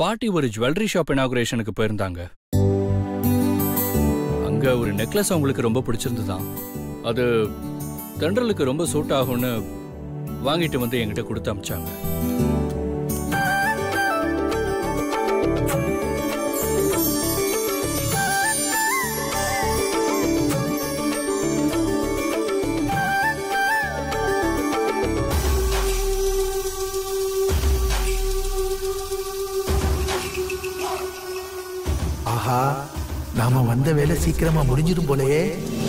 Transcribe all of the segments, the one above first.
பாட்டி ஒரு jewellery shop இனாகுரேஷனுக்கு போயிருந்தாங்க. அங்க ஒரு நெக்லஸ் அவங்களுக்கு ரொம்ப பிடிச்சிருந்துதான். அது தென்றலுக்கு ரொம்ப சூட் ஆகும்னு வாங்கிட்டு வந்து என்கிட்ட கொடுத்து அமிச்சாங்க. ஆஹா, நாம வந்த வேலை சீக்கிரமா முடிஞ்சிடும் போலயே.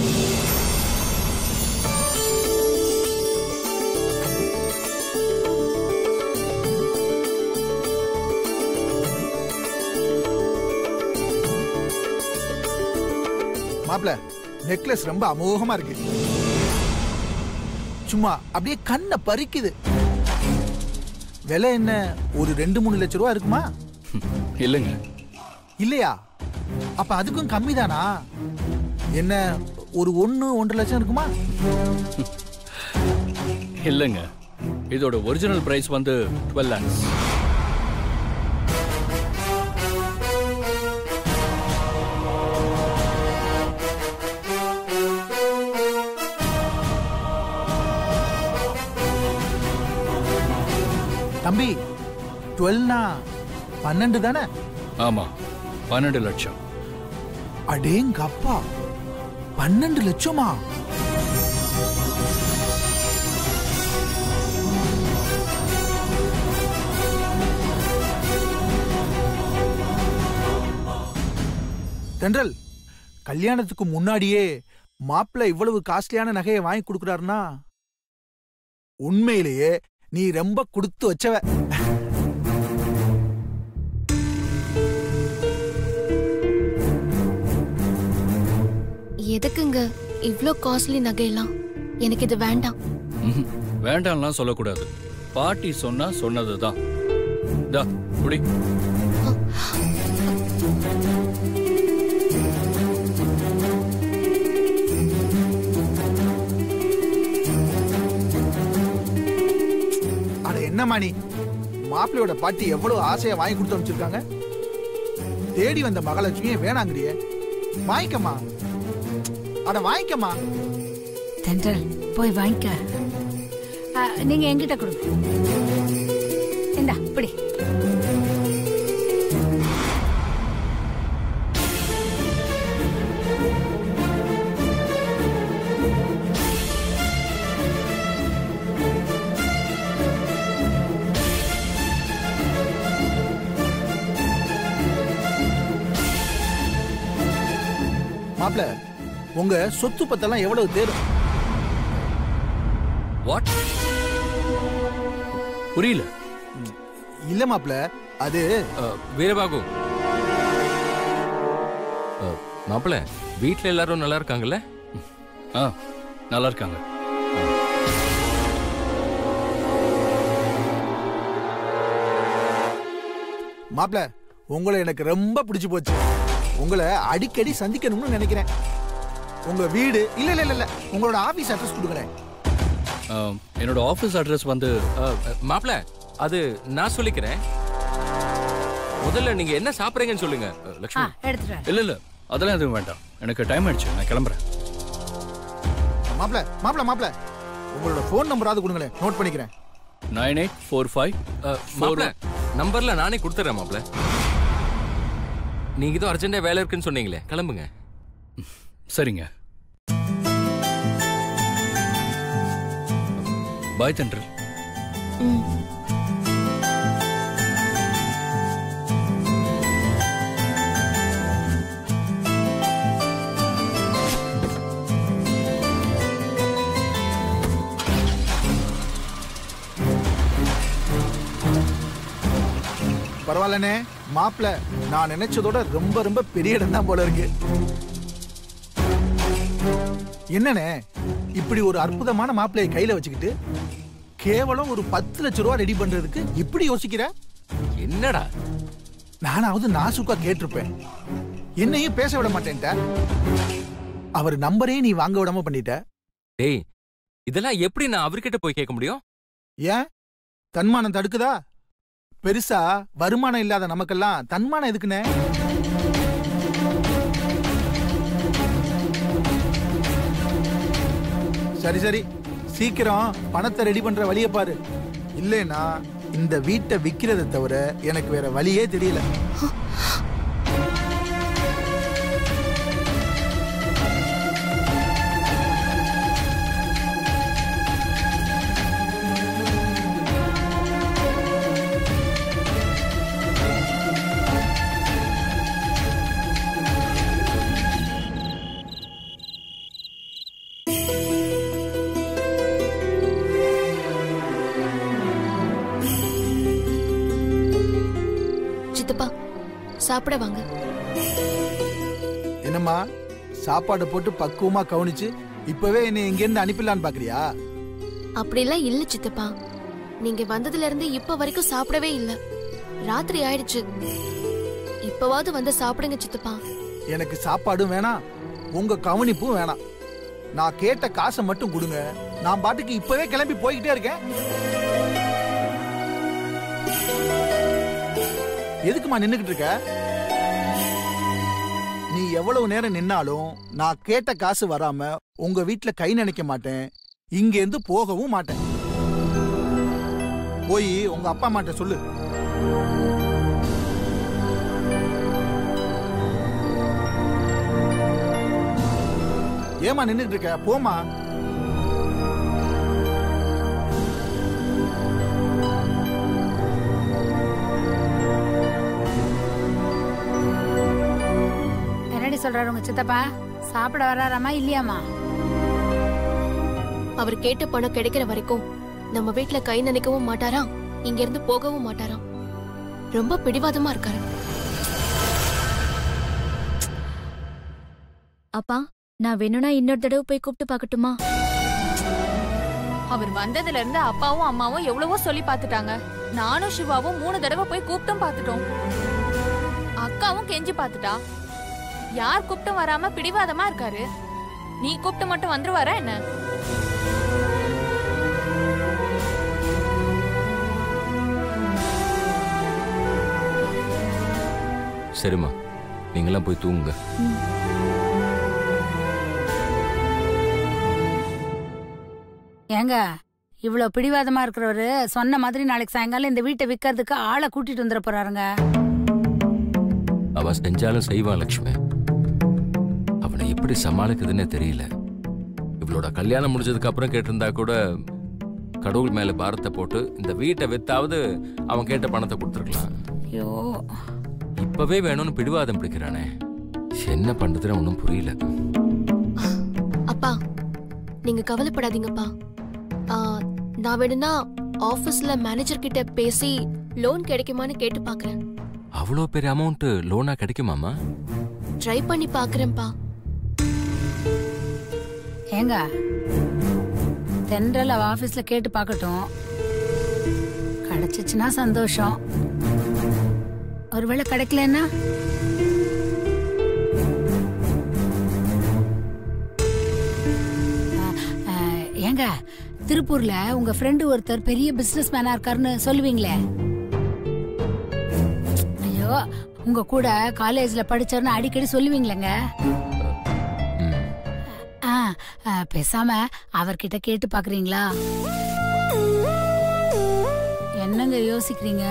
மாப்ள, நெக்லஸ் ரொம்ப அமோகமா இருக்கு. சும்மா அப்படியே கண்ணை பறிக்குது. விலை என்ன, ஒரு 2-3 லட்சம் ரூபா இருக்குமா? இல்லைங்க. இல்லையா? அப்ப அதுக்கும் கம்மி தானா? என்ன, ஒரு 1-1.5 லட்சம் இருக்குமா? இல்லைங்க, இதோட ஒரிஜினல் பிரைஸ் வந்து 12 lakhs. தம்பி, 12னா 12 தானே? ஆமா, 12 லட்சம். அடேங்கப்பா, 12 லட்சமா? தென்றல், கல்யாணத்துக்கு முன்னாடியே மாப்பிள்ளை இவ்வளவு காஸ்ட்லியான நகையை வாங்கி கொடுக்குறாருன்னா உண்மையிலேயே நீ ரொம்ப கொடுத்து வச்சவ. எதுக்குங்க இவ்ளோ காஸ்ட்லி நகையெல்லாம்? எனக்கு இது வேண்டாம். வேண்டாம்லாம் சொல்லக்கூடாது. பாட்டி சொன்னா சொன்னதுதான். குடி. அட என்னம்மா நீ, மாப்பிள்ளையோட பாட்டி எவ்வளவு ஆசையா வாங்கி கொடுத்து வச்சிருக்காங்க. தேடி வந்த மகாலட்சுமியே வேணாங்கிறியே, வாங்கிக்கம்மா. அட வாங்கிக்கம்மா. தென்றல், போய் வாங்கிக்க. நீங்க என்கிட்ட கொடுங்க. இந்தா இப்படி. மாப்பிள்ள, உங்க சொத்து பத்தெல்லாம் எவ்வளவு தேரும்? வாட்? புரியல. இல்ல மாப்பிள்ள, அது வீரபாகு. மாப்பிள்ள, வீட்ல எல்லாரும் நல்லா இருக்காங்கல்ல? நல்லா இருக்காங்க. மாப்பிள்ள, உங்களை எனக்கு ரொம்ப பிடிச்சு போச்சு. உங்களை அடிக்கடி சந்திக்கணும்னு நினைக்கிறேன். உங்க வீடு இல்ல இல்ல இல்ல உங்களோட ஆபீஸ் அட்ரஸ் கொடுங்களேன். என்னோட ஆபீஸ் அட்ரஸ் வந்து மாப்பிள்ள, அது நான் சொல்லிக்கிறேன். முதல்ல நீங்க என்ன சாப்பிடுறீங்கன்னு சொல்லுங்க. லட்சுமி, எடுத்துட்டு. இல்ல இல்ல, அதெல்லாம் எதுவும் வேண்டாம். எனக்கு டைம் ஆயிடுச்சு, நான் கிளம்புறேன். மாப்பிள்ள மாப்பிள்ள மாப்பிள்ள, உங்களோட போன் நம்பராவது கொடுங்களேன், நோட் பண்ணிக்கிறேன். 9845. மாப்பிள்ள, நம்பர்ல நானே கொடுத்துறேன். மாப்பிள்ள, நீங்க ஏதோ அர்ஜென்டா வேலை இருக்குன்னு சொன்னீங்களே, கிளம்புங்க. சரிங்க. பாய் தென்றல். பரவாயில்லனே மாப்பிள்ள, நான் நினைச்சதோட ரொம்ப ரொம்ப பெரிய இடம் தான் போல இருக்கு. என்னனே, இப்படி ஒரு அற்புதமான மாப்பிள்ளையை கையில வச்சுக்கிட்டு கேவலம் ஒரு 10 லட்சம் ரூபாய் ரெடி பண்றதுக்கு இப்படி யோசிக்கிற? என்னடா, நானாவது நாசுக்கா கேட்டிருப்பேன். என்னையும் பேச விட மாட்டேன்ட்ட. அவர் நம்பரே நீ வாங்க விடாம பண்ணிட்ட. டேய், இதெல்லாம் எப்படி நான் அவர்கிட்ட போய் கேட்க முடியும்? ஏன், தன்மானம் தடுக்குதா? பெருசா வருமானம் இல்லாத நமக்கெல்லாம் தன்மானம் எதுக்குண்ணே? சரி சரி, சீக்கிரம் பணத்தை ரெடி பண்ற வழியை பாரு. இல்லைன்னா இந்த வீட்டை விக்கிறதை தவிர எனக்கு வேற வழியே தெரியல. சித்தப்பா, சாப்பிட வாங்க. என்னம்மா, சாப்பாடு போட்டு பக்குவமா கவனிச்சு இப்பவே என்னை இங்க இருந்து அனுப்பிடலான்னு பாக்குறியா? அப்படிலாம் இல்ல சித்தப்பா. நீங்க வந்ததுல இருந்து இப்ப வரைக்கும் சாப்பிடவே இல்ல. ராத்திரி ஆயிடுச்சு. இப்பவாவது வந்து சாப்பிடுங்க சித்தப்பா. எனக்கு சாப்பாடும் வேணாம், உங்க கவனிப்பும் வேணாம். நான் கேட்ட காசை மட்டும் கொடுங்க. நான் பாட்டுக்கு இப்பவே கிளம்பி போய்கிட்டே இருக்கேன். எதுக்குமா நின்னுகிட்டு இருக்க? நீ எவ்வளவு நேரம் நின்னாலும் நான் கேட்ட காசு வராம உங்க வீட்டுல கை நினைக்க மாட்டேன். இங்க இருந்து போகவும் மாட்டேன். போய் உங்க அப்பா அம்மாட்ட சொல்லு. ஏமா நின்னுட்டு இருக்க? போமா. சொல்றாரு உங்க சித்தப்பா? சாப்பிட வராராமா இல்லையாமா? அவர் கேட்ட பணம் கிடைக்கிற வரைக்கும் நம்ம வீட்டுல கை நினைக்கவும் மாட்டாராம், இங்க இருந்து போகவும் மாட்டாராம். ரொம்ப பிடிவாதமா இருக்காரு. அப்பா, நான் வேணும்னா இன்னொரு தடவை போய் கூப்பிட்டு பாக்கட்டுமா? அவர் வந்ததுல இருந்து அப்பாவும் அம்மாவும் எவ்வளவோ சொல்லி பாத்துட்டாங்க. நானும் சிவாவும் 3 தடவை போய் கூப்பிட்டும் பாத்துட்டோம். அக்காவும் கெஞ்சி பாத்துட்டா. யார் கூப்பிட்டும் வராம பிடிவாதமா இருக்காரு. நீ கூப்பிட்டு மட்டும் வந்துருவாரா என்ன? சரிம்மா, நீங்களாம் போய் தூங்குங்க. ஏங்க, இவ்வளவு பிடிவாதமா இருக்கிறவரு சொன்ன மாதிரி நாளைக்கு சாயங்காலம் இந்த வீட்டை விக்கிறதுக்கு ஆளை கூட்டிட்டு வந்துட போறாருங்க. அவ செஞ்சாலும் செய்வான் லட்சுமி. அவனை எப்படி சமாளிக்குதுன்னே தெரியல. இவளோட கல்யாணம் முடிஞ்சதுக்கு அப்புறம் கேட்டிருந்தா கூட கடவுள் மேல பாரத்தை போட்டு இந்த வீட்டை வித்தாவது அவன் கேட்ட பணத்தை கொடுத்துருக்கலாம். ஐயோ, இப்பவே வேணும்னு பிடிவாதம் பிடிக்கிறானே. என்ன பண்றதுன்னு ஒன்றும் புரியல. அப்பா, நீங்க கவலைப்படாதீங்கப்பா. நான் வேணும்னா ஆபீஸ்ல மேனேஜர் கிட்ட பேசி லோன் கிடைக்குமான்னு கேட்டு பாக்குறேன். அவ்வளோ பெரிய அமௌண்ட் லோனா கிடைக்குமாமா? ட்ரை பண்ணி பாக்குறேன்ப்பா. ஏங்க, தென்றல் அவ ஆபீஸ்ல கேட்டு பார்க்கட்டும். கிடைச்சிச்சுன்னா சந்தோஷம். ஒருவேளை கிடைக்கலன்னா ஏங்க, திருப்பூர்ல உங்க ஃப்ரெண்டு ஒருத்தர் பெரிய பிசினஸ் மேனா இருக்காருன்னு சொல்லுவீங்களே. ஐயோ, உங்க கூட காலேஜ்ல படிச்சாருன்னு அடிக்கடி சொல்லுவீங்களேங்க. பேசாம அவர்கிட்ட கேட்டு பாக்குறீங்களா? என்னங்க யோசிக்கிறீங்க?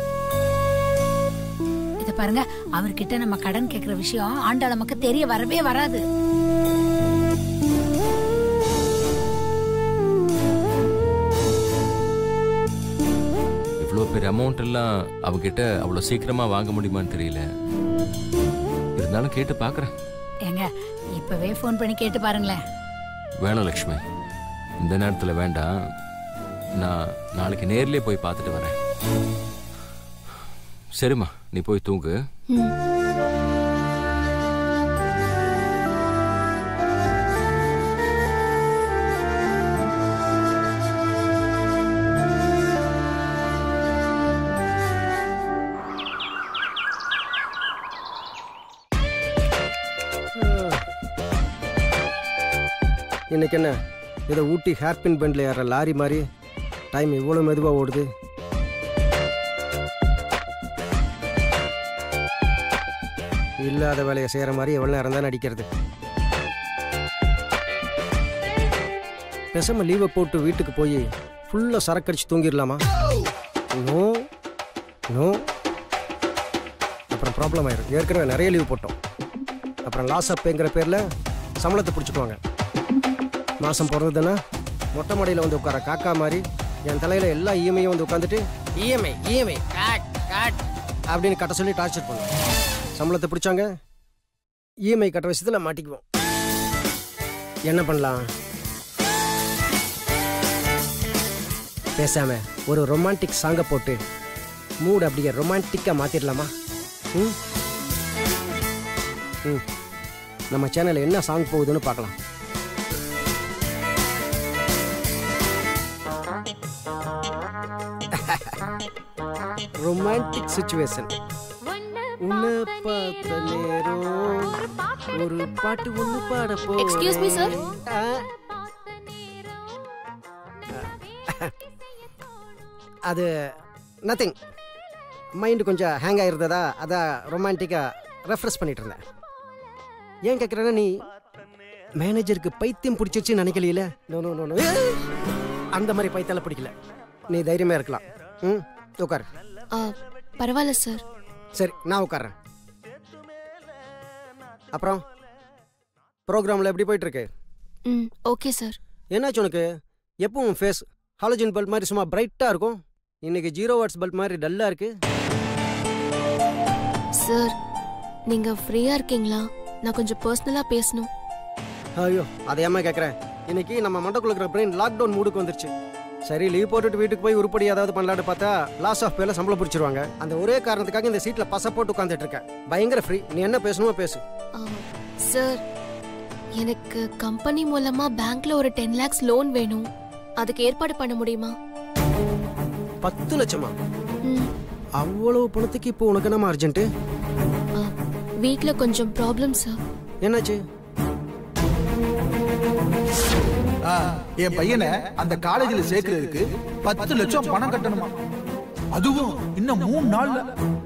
இத பாருங்க, அவர்கிட்ட நம்ம கடன் கேக்குற விஷயம் ஆண்டாள் நமக்கு தெரிய வரவே வராது. இவ்வளோ பெரிய அமௌண்ட் எல்லாம் அவகிட்ட அவ்வளோ சீக்கிரமா வாங்க முடியுமான்னு தெரியல. இருந்தாலும் கேட்டு பாக்குறேன். ஏங்க, இப்பவே போன் பண்ணி கேட்டு பாருங்களேன். வேணாம் லட்சுமி, இந்த நேரத்தில் வேண்டாம். நான் நாளைக்கு நேர்லயே போய் பார்த்துட்டு வரேன். சரிம்மா, நீ போய் தூங்கு. இன்னைக்கு என்ன ஏதோ ஊட்டி ஹேர்பின் பெண்டில் ஏற லாரி மாதிரி டைம் இவ்வளோ மெதுவாக ஓடுது. இல்லாத வேலையை செய்கிற மாதிரி எவ்வளோ நேரம் தான் நடிக்கிறது. பேசாமல் லீவை போட்டு வீட்டுக்கு போய் ஃபுல்லாக சரக்கடிச்சு தூங்கிடலாமா? நோ நோ, அப்புறம் ப்ராப்ளம் ஆயிடும். ஏற்கனவே நிறைய லீவ் போட்டோம். அப்புறம் லாஸ் அப்பேங்கிற பேரில் சம்பளத்தை பிடிச்சிக்குவாங்க. மாதம் பிறந்ததுன்னா மொட்டை மாடியில் வந்து உட்கார காக்கா மாதிரி என் தலையில் எல்லா இஎம்ஐயும் வந்து உட்காந்துட்டு இஎம்ஐ இஎம்ஐ காட் காட் அப்படின்னு கட்ட சொல்லி டார்ச்சர் பண்ணுவோம். சம்பளத்தை பிடிச்சாங்க, இஎம்ஐ கட்ட விஷயத்தில் மாட்டிக்குவோம். என்ன பண்ணலாம்? பேசாம ஒரு ரொமான்டிக் சாங்கை போட்டு மூட் அப்படியே ரொமான்டிக்காக மாற்றிடலாமா? ம் ம் நம்ம சேனலில் என்ன சாங் போகுதுன்னு பார்க்கலாம். Romantic situation. உன்னை பார்த்த நேரம் ஒரு பாட்டு ஒன்று பாட போ. Excuse me sir. அது நத்திங், மைண்டு கொஞ்சம் ஹேங் ஆகிருந்ததா, அதான் ரொமான்டிக்காக ரெஃப்ரெஷ் பண்ணிட்டு இருந்தேன். ஏன் கேட்குறேன்னா, நீ மேனேஜருக்கு பைத்தியம் பிடிச்சிருச்சுன்னு நினைக்கலையில? நோ நோ நோ நோ, அந்த மாதிரி பைத்தியால பிடிக்கல. நீ தைரியமாக இருக்கலாம். ம் உட்கார். பரவாயில்ல சார். சரி, நான் உட்கார்றேன். அப்புறம் ப்ரோக்ராமில் எப்படி போயிட்டு இருக்கு? ம் ஓகே சார். என்னாச்சு உனக்கு? எப்பவும் ஃபேஸ் ஹாலோஜன் பல்ப் மாதிரி சும்மா பிரைட்டாக இருக்கும், இன்னைக்கு 0 வாட்ஸ் பல்ப் மாதிரி டல்லாக இருக்கு. சார் நீங்கள் ஃப்ரீயாக இருக்கீங்களா? நான் கொஞ்சம் பர்சனலாக பேசணும். ஐயோ, அதை ஏமா கேட்குறேன். இன்னைக்கு நம்ம மண்டக்குள்ள இருக்கிற பிரெயின் லாக்டவுன் மூடுக்கு வந்துருச்சு. சரி, லீவ் போட்டுட்டு வீட்டுக்கு போய் உருப்படி ஏதாவது பண்ணலான்னு பார்த்தா லாஸ் ஆஃப் பேல சம்பளம் பிடிச்சிருவாங்க. அந்த ஒரே காரணத்துக்காக இந்த சீட்டில் பச போட்டு உட்காந்துட்டு இருக்கேன். பயங்கர ஃப்ரீ, நீ என்ன பேசணுமோ பேசு. சார், எனக்கு கம்பெனி மூலமா பேங்க்ல ஒரு 10 lakhs லோன் வேணும். அதுக்கு ஏற்பாடு பண்ண முடியுமா? 10 லட்சமா? அவ்வளவு பணத்துக்கு இப்போ உனக்கு என்னமா அர்ஜென்ட்? வீட்ல கொஞ்சம் ப்ராப்ளம் சார். என்னாச்சு? என் பையனை அந்த காலேஜில் சேர்க்கிறதுக்கு 10 லட்சம் பணம் கட்டணுமா? அதுவும் இன்னும் 3 நாள்ல.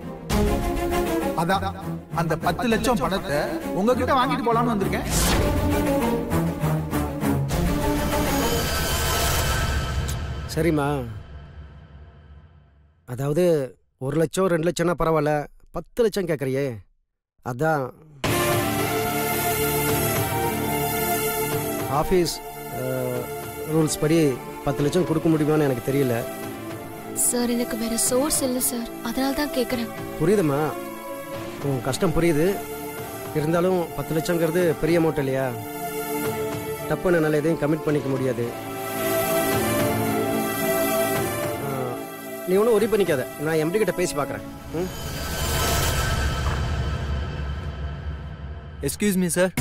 அதான் அந்த 10 லட்சம் பணத்தை உங்ககிட்ட வாங்கிட்டு போலான்னு வந்திருக்கேன். சரிம்மா, அதாவது 1 லட்சம் 2 லட்சம்னா பரவாயில்ல, 10 லட்சம் கேட்குறியே, அதான் ஆஃபீஸ் ரூல்ஸ் படி 10 லட்சம் கொடுக்க முடியுமான்னு எனக்கு தெரியல. சார், எனக்கு வேற சோர்ஸ் இல்லை சார், அதனால தான் கேட்குறேன். புரியுதுமா, உன் கஷ்டம் புரியுது. இருந்தாலும் 10 லட்சங்கிறது பெரிய அமௌண்ட் இல்லையா? தப்புன்னு என்னால் எதையும் கமிட் பண்ணிக்க முடியாது. நீ ஒன்றும் ஒரி பண்ணிக்காத, நான் எம்டி கிட்ட பேசி பார்க்குறேன். Excuse me sir.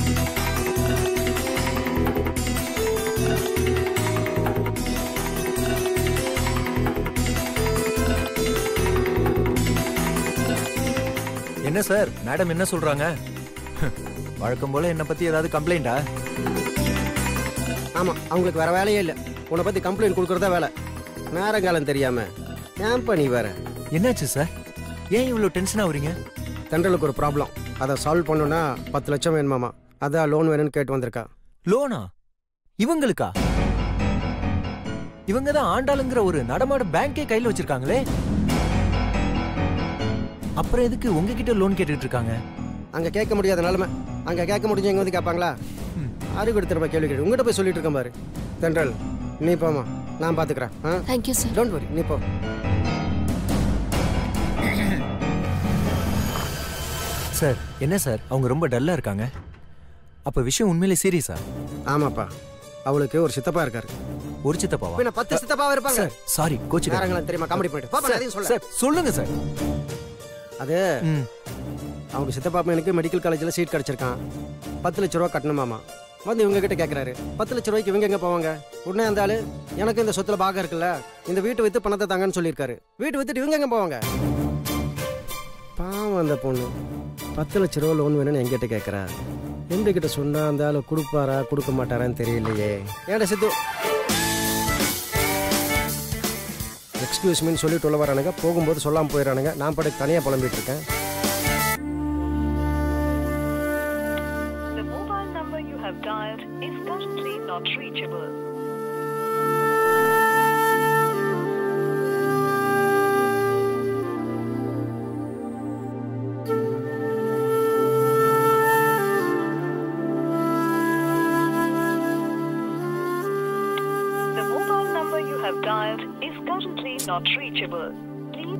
என்ன சார், மேடம் என்ன சொல்றாங்க? வழக்கம் போல என்ன பத்தி ஏதாவது கம்ப்ளைண்டா? ஆமா, அவங்களுக்கு வேற வேலையே இல்லை, உன்னை பத்தி கம்ப்ளைண்ட் கொடுக்கறதா வேலை. நேரங்காலம் தெரியாம ஏன்பா நீ வேற? என்னாச்சு சார், ஏன் இவ்வளவு டென்ஷன் ஆகுறீங்க? தென்றலுக்கு ஒரு ப்ராப்ளம், அதை சால்வ் பண்ணணும்னா 10 லட்சம் வேணுமாமா. அதான் லோன் வேணும்னு கேட்டு வந்திருக்கா. லோனா? இவங்களுக்கா? இவங்க தான் ஆண்டாளுங்கிற ஒரு நடமாட பேங்கே கையில் வச்சிருக்காங்களே, அப்புறம் எதுக்கு உங்ககிட்ட லோன் கேட்டுட்டு இருக்காங்க? அங்க கேட்க முடியாத நிலைமை, அங்க கேட்க முடிஞ்சு எங்க வந்து கேட்பாங்களா? ஆறு எடுத்துருப்பா கேள்வி கேட்டு உங்ககிட்ட போய் சொல்லிட்டு இருக்கேன் பாரு. தென்றல், நீ போமா, நான் பாத்துக்கிறேன். Thank you sir. டோன்ட் வரி, நீ போ. சார், என்ன சார் அவங்க ரொம்ப டல்லா இருக்காங்க? அப்ப விஷயம் உண்மையிலே சீரியஸா? ஆமாப்பா, அவளுக்கு ஒரு சித்தப்பா இருக்காரு. ஒரு சித்தப்பாவா? பின்ன 10 சித்தப்பாவா இருப்பாங்க. சார் சாரி கோச்சு, நேரங்களும் தெரியுமா, காமெடி பண்ணிட்டு பாப்பா, நான் எதையும் சொல்ல. சார் சொல்லுங்க சார். அது அவங்க சித்தப்பா எனக்கு மெடிக்கல் காலேஜில் சீட் கிடச்சிருக்கான். 10 லட்ச ரூபா கட்டணுமாமா. வந்து இவங்க கிட்ட கேட்குறாரு. 10 லட்ச ரூபாய்க்கு இவங்க எங்கே போவாங்க? உடனே அந்த ஆளு, எனக்கு இந்த சொத்துல பாகம் இருக்குல்ல, இந்த வீட்டை விற்று பணத்தை தாங்கன்னு சொல்லியிருக்காரு. வீட்டு வித்துட்டு இவங்க எங்கே போவாங்க? பாவம் அந்த பொண்ணு 10 லட்ச ரூபா லோன் வேணும்னு எங்கிட்ட கேட்குறா. எங்ககிட்ட சொன்னா அந்த ஆளு கொடுப்பாரா கொடுக்க மாட்டாரான்னு தெரியலையே. ஏடா சித்து, எக்ஸ்கியூஸ் மீன்னு சொல்லிட்டு உள்ள வரானுங்க, போகும்போது சொல்லாமல் போயிடறானுங்க. நான் படுத்து தனியாக புலம்பிட்டு இருக்கேன். not reachable. The mobile number you have dialed is currently not reachable. Please.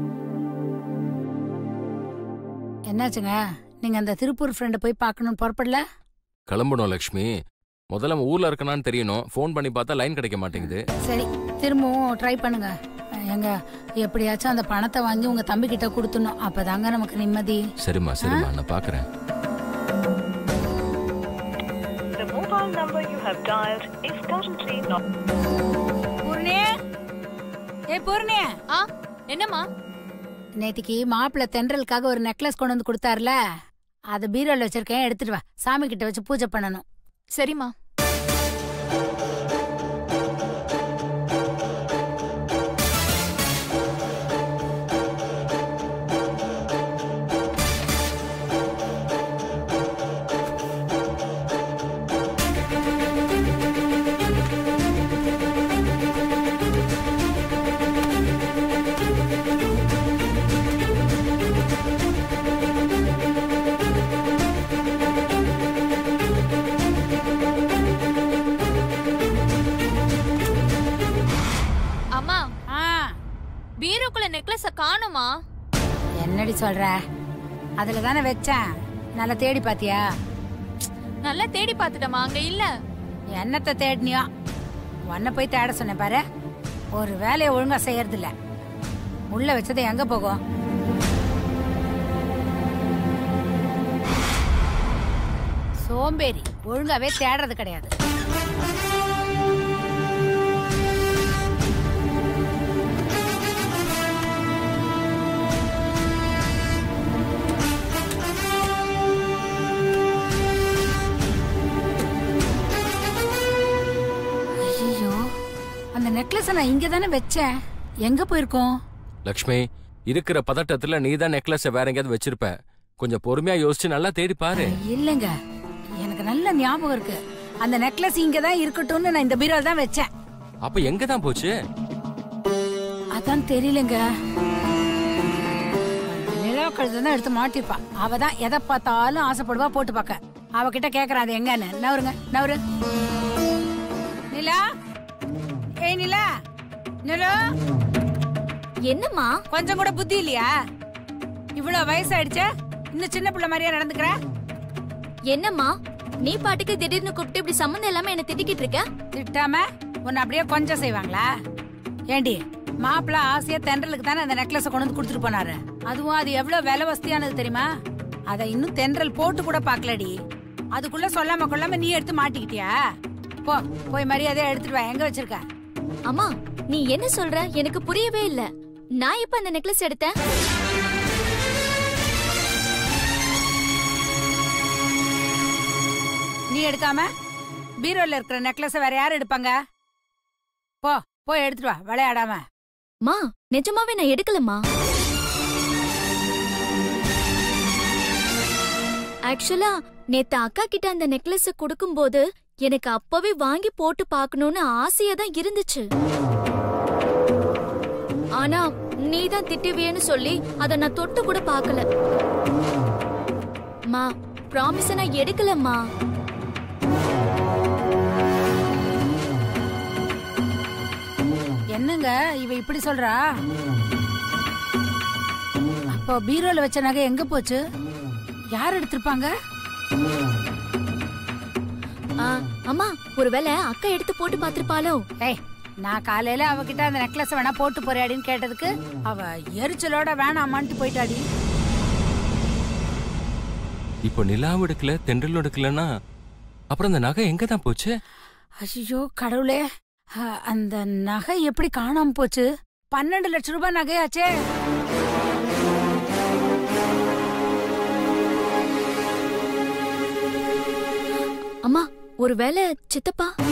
என்னாச்சுங்க, நீங்க அந்த திருப்பூர் ஃப்ரெண்டை போய் பார்க்கணும்னு புறப்படல? கிளம்பணும் லக்ஷ்மி. முதல்ல அவன் ஊர்ல இருக்கனான்னு தெரியணும். ஃபோன் பண்ணி பார்த்தா லைன் கிடைக்க மாட்டேங்குது. சரி, திரும்பவும் ட்ரை பண்ணுங்க. எங்க எப்படியாச்சும் அந்த பணத்தை வாங்கி உங்க தம்பி கிட்ட கொடுத்துடணும். அப்பதாங்க நமக்கு நிம்மதி. சரிம்மா சரிம்மா, நான் பாக்குறேன். The mobile number you have dialed is currently not. Poorni, Poorni. என்னம்மா? நேத்திக்கு மாப்பிள்ள தென்றலுக்காக ஒரு நெக்லஸ் கொண்டு வந்து கொடுத்தாருல, அதை பீரோல வச்சிருக்கேன், எடுத்துட்டு வா. சாமி கிட்ட வச்சு பூஜை பண்ணணும். சரிம்மா. பீரோக்குள்ள நெக்லஸ காணுமா? என்னடி சொல்ற? அதுல தானே வச்சேன். நல்லா தேடி பாத்தியா? நல்லா தேடி பாத்துட்டமா, அங்க இல்ல. என்னத்த தேடினியோ? உன்ன போய் தேட சொன்னேன் பாரு. ஒரு வேலையை ஒழுங்கா செய்யறது இல்ல. உள்ள வச்சது எங்க போகும்? சோம்பேறி, ஒழுங்காவே தேடுறது கிடையாது. நெக்லஸ் நான் இங்க தானே வச்சேன். எங்க போயிருக்கோம்? லக்ஷ்மி, இருக்கிற பதட்டத்துல நீ தான் நெக்லஸ் வேற எங்கயாவது வச்சிருப்ப. கொஞ்சம் பொறுமையா யோசிச்சு நல்லா தேடி பாரு. இல்லங்க, எனக்கு நல்ல ஞாபகம் இருக்கு. அந்த நெக்லஸ் இங்க தான் இருக்கட்டும்னு நான் இந்த பீரோல தான் வச்சேன். அப்ப எங்க தான் போச்சு? அதான் தெரியலங்க. நிலா கழுதை தான் எடுத்து மாட்டிருப்பா. அவ தான் எதை பார்த்தாலும் ஆசைப்படுவா போட்டு பார்க்க. அவகிட்ட கேக்குறா அது எங்கன்னு. நவருங்க, நவரு. நிலா, ஏய் நிலா, நிலா. என்னம்மா? கொஞ்சம் கூட புத்தி இல்லையா? இவ்வளவு வயசாயிடுச்சே, இன்னும் சின்ன பிள்ளை மாதிரியா நடந்துக்கிற? என்னம்மா நீ பாட்டுக்கு திடீர்னு கூப்பிட்டு இப்படி சம்மந்தம் இல்லாம என்ன திட்டிக்கிட்டு இருக்க? திட்டாம உன்னை அப்படியே கொஞ்சம் செய்வாங்களா? ஏண்டி, மாப்பிள்ள ஆசையா தென்றலுக்கு தானே அந்த நெக்லஸ கொண்டு வந்து கொடுத்துட்டு போனாரு. அதுவும் அது எவ்வளவு விலை வசதியானது தெரியுமா? அதை இன்னும் தென்றல் போட்டு கூட பாக்கலடி. அதுக்குள்ள சொல்லாம கொள்ளாம நீ எடுத்து மாட்டிக்கிட்டியா? போ, போய் மரியாதையா எடுத்துட்டு வா. எங்க வச்சிருக்க? அம்மா நீ என்ன சொல்ற? எனக்கு புரியவே இல்ல. நான் இப்ப அந்த நெக்லஸ் எடுத்தேன். நீ எடுக்காம பீரோல இருக்கிற நெக்லஸ வேற யாரு எடுப்பாங்க? போ, போய் எடுத்துட்டு வா, விளையாடாம. மா நிஜமாவே நான் எடுக்கலம்மா. ஆக்சுவலா நேத்து அக்கா கிட்ட அந்த நெக்லஸ் கொடுக்கும்போது எனக்கு அப்பவே வாங்கி போட்டு பார்க்கணும்னு ஆசையா தான் இருந்துச்சு. ஆனா நீதான் திட்டுவியேன்னு சொல்லி அத நான் தொட்டு கூட பார்க்கல. மா ப்ராமிஸ் நான் எடுக்கலம்மா. என்னங்க இவ இப்படி சொல்றா? அப்போ பீரோல வச்ச நகை எங்க போச்சு? யார் எடுத்திருப்பாங்க? அம்மா ஒருவேளை அக்கா எடுத்து போட்டு பாத்திருப்பாளோ? ஏய், நான் காலையில அவகிட்ட அந்த நெக்லஸ் வேணா போட்டு போறியாடின்னு கேட்டதுக்கு அவ எரிச்சலோட வேணாமான்ட்டு போயிட்டாடி. இப்போ நிலாவும் எடுக்கல, தென்றலும் எடுக்கலன்னா அப்புறம் அந்த நகை எங்க தான் போச்சு? ஐயோ கடவுளே, அந்த நகை எப்படி காணாம போச்சு? 12 லட்சம் ரூபாய் நகையாச்சே. அம்மா ஒருவேளை சித்தப்பா